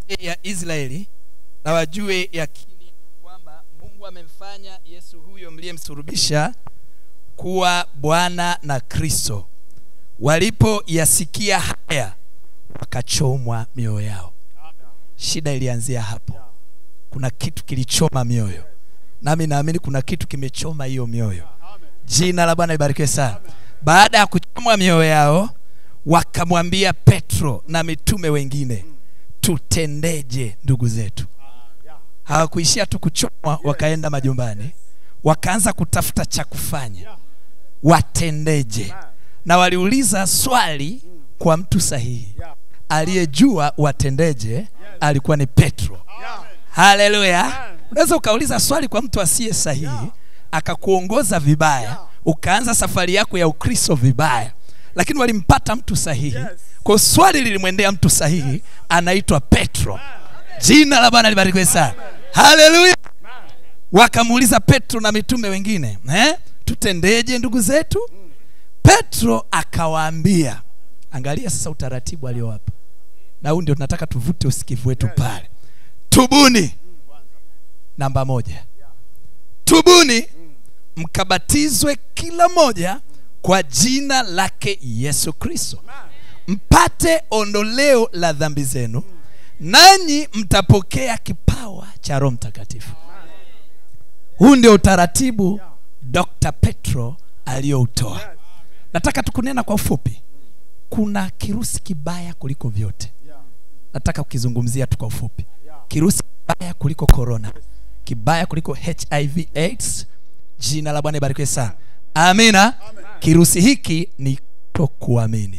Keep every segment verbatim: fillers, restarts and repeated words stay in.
ya Israeli na wajue yakini kwamba Mungu amemfanya Yesu huyo mliyemsulubisha kuwa Bwana na Kristo. Walipo yasikia haya wakachomwa mioyo yao. Shida ilianzia hapo. Kuna kitu kilichoma mioyo. Nami naamini kuna kitu kimechoma hiyo mioyo. Jina la Bwana libarikiwe sana. Baada ya kuchomwa mioyo yao, wakamwambia Petro na mitume wengine, tutendeje ndugu zetu? Hawakuishia tu kuchomwa, wakaenda majumbani, wakaanza kutafuta cha kufanya. Watendeje? Na waliuliza swali kwa mtu sahihi. Aliyejua watendeje alikuwa ni Petro. Haleluya. Unaweza ukauliza swali kwa mtu asiye sahihi, akakuongoza vibaya, ukaanza safari yako ya Ukristo vibaya. Lakini walimpata mtu sahihi. Kwa swali lilimwendea mtu sahihi, anaitwa Petro. Jina la Bwana libarikiwe sana. Haleluya. Wakamuuliza Petro na mitume wengine, eh? Tutendeje ndugu zetu? Petro akawaambia, angalia sasa utaratibu aliowapa. Na huu ndio tunataka tuvute usikivu wetu pale. Tubuni. Namba moja. Tubuni mkabatizwe kila moja kwa jina lake Yesu Kristo, mpate ondoleo la dhambi zenu, nanyi mtapokea kipawa cha Roho Mtakatifu. Huu ndio utaratibu Doctor Petro aliyoutoa. Nataka tukunena kwa ufupi. Kuna kirusi kibaya kuliko vyote. Nataka kukizungumzia tu kwa ufupi. Kirusi kibaya kuliko corona, kibaya kuliko H I V AIDS. Jina la Bwana libarikiwe sana. Amina. Kirusi hiki ni kutokuamini.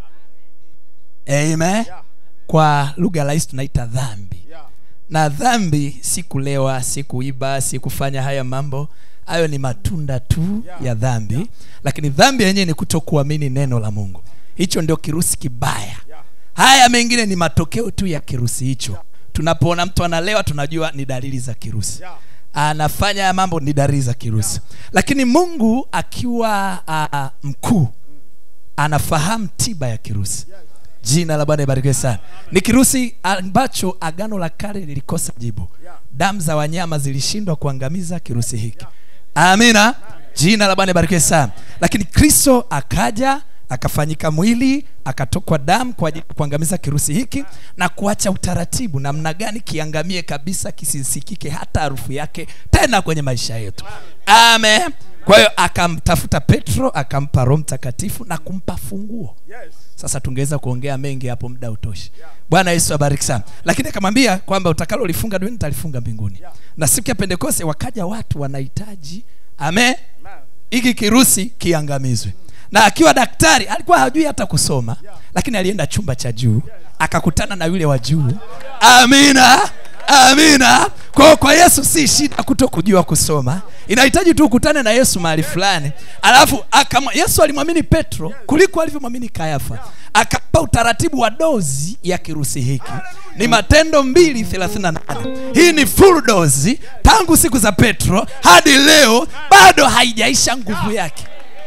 Amen. Kwa lugha rahisi tunaita dhambi. Na dhambi si kulewa, si kuiba, si kufanya haya mambo. Hayo ni matunda tu ya dhambi. Lakini dhambi yenyewe ni kutokuamini neno la Mungu. Hicho ndio kirusi kibaya. Haya mengine ni matokeo tu ya kirusi hicho. Tunapoona mtu analewa tunajua ni dalili za kirusi. Anafanya mambo ni dalili za kirusi. Lakini Mungu akiwa uh, mkuu anafahamu tiba ya kirusi. Jina la Bwana libarikiwe sana. Ni kirusi ambacho Agano la Kale lilikosa jibu. Damu za wanyama zilishindwa kuangamiza kirusi hiki. Amina. Jina la Bwana libarikiwe sana. Lakini Kristo akaja, akafanyika mwili, akatokwa damu kwa ajili ya kuangamiza kirusi hiki na kuacha utaratibu namna gani kiangamie kabisa, kisisikike hata harufu yake tena kwenye maisha yetu. Amen. Kwa hiyo akamtafuta Petro, akampa Roho Mtakatifu na kumpa funguo. Sasa tungeweza kuongea mengi hapo, muda utoshi. Bwana Yesu abariki sana. Lakini akamwambia kwamba utakalo lifunga duniani nitalifunga mbinguni. Na siku ya Pentekoste wakaja watu wanahitaji, amen, hiki kirusi kiangamizwe. Na akiwa daktari alikuwa hajui hata kusoma, lakini alienda chumba cha juu, akakutana na yule wa juu. Amina. Amina. Kwa kwa Yesu si shida kutokujua kusoma. Inahitaji tu ukutane na Yesu mahali fulani. Alafu akama, Yesu alimwamini Petro kuliko alivyomwamini Kayafa. Akapa utaratibu wa dozi ya kirusi hiki. Ni Matendo mbili thelathini na nane. Hii ni full dozi tangu siku za Petro hadi leo, bado haijaisha nguvu yake.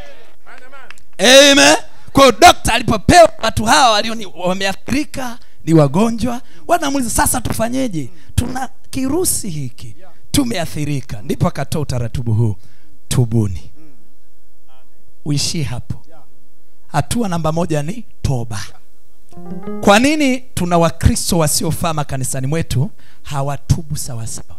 Amen. Kwa daktari alipopewa watu hawa walio wameathirika, ni wagonjwa, wanamuuliza sasa tufanyeje? Tuna kirusi hiki, tumeathirika. Ndipo akatoa utaratibu huu, tubuni. Uishi hapo. Hatua namba moja ni toba. Kwa nini tuna Wakristo wasiofaa makanisani mwetu hawatubu sawa sawa?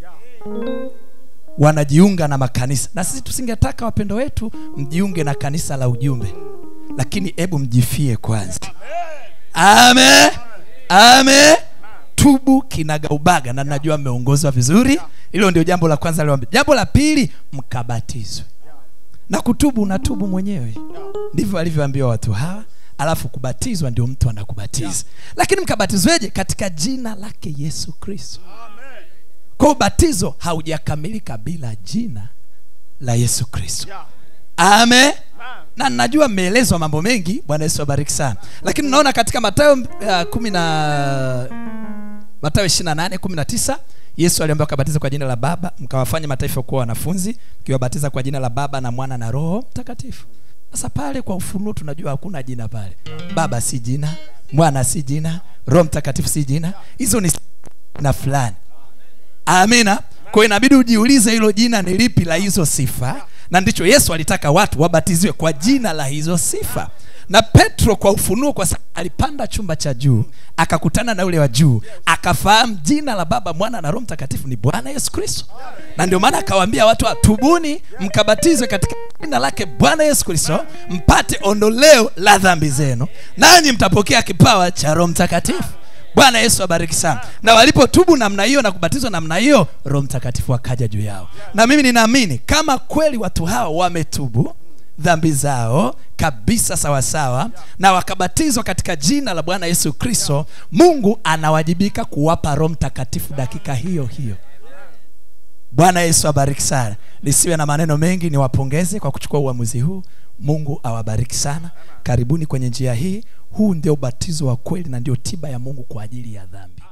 Wanajiunga na makanisa. Na sisi tusingetaka wapendo wetu mjiunge na kanisa la ujumbe. Lakini hebu mjifie kwanza. Amen. Amen. Tubu kinagaubaga, na najua mmeongozwa vizuri. Hilo ndio jambo la kwanza aliwaambia. Jambo la pili, mkabatizwe. Na kutubu unatubu mwenyewe. Ndivyo alivyoambiwa watu hawa. Alafu kubatizwa ndio mtu anakubatiza. Lakini mkabatizweje? Katika jina lake Yesu Kristo. Amen. Kwa ubatizo haujakamilika bila jina la Yesu Kristo. Amen. Na najua mmeelezwa mambo mengi. Bwana Yesu abariki sana. Lakini naona katika Mathayo uh, kumi na Mathayo ishirini na nane kumi na tisa, Yesu aliambia kabatiza kwa jina la Baba, mkawafanye mataifa kuwa wanafunzi, mkiwabatiza kwa jina la Baba na Mwana na Roho Mtakatifu. Sasa pale kwa ufunuo tunajua hakuna jina pale. Baba si jina, Mwana si jina, Roho Mtakatifu si jina. Hizo ni na fulani. Amina. Kwa inabidi ujiulize hilo jina ni lipi la hizo sifa, na ndicho Yesu alitaka watu wabatizwe kwa jina la hizo sifa. Na Petro kwa ufunuo, kwa sababu alipanda chumba cha juu akakutana na ule wa juu, akafahamu jina la Baba, Mwana na Roho Mtakatifu ni Bwana Yesu Kristo. Na ndio maana akawaambia watu, tubuni mkabatizwe katika jina lake Bwana Yesu Kristo mpate ondoleo la dhambi zenu, nanyi mtapokea kipawa cha Roho Mtakatifu. Bwana Yesu abariki sana. Na walipotubu namna hiyo na kubatizwa namna hiyo, Roho Mtakatifu akaja juu yao. Na mimi ninaamini kama kweli watu hao wametubu dhambi zao kabisa sawa sawa na wakabatizwa katika jina la Bwana Yesu Kristo, Mungu anawajibika kuwapa Roho Mtakatifu dakika hiyo hiyo. Bwana Yesu abariki sana. Nisiwe na maneno mengi, niwapongeze kwa kuchukua uamuzi huu. Mungu awabariki sana. Karibuni kwenye njia hii. Huu ndio ubatizo wa kweli na ndio tiba ya Mungu kwa ajili ya dhambi.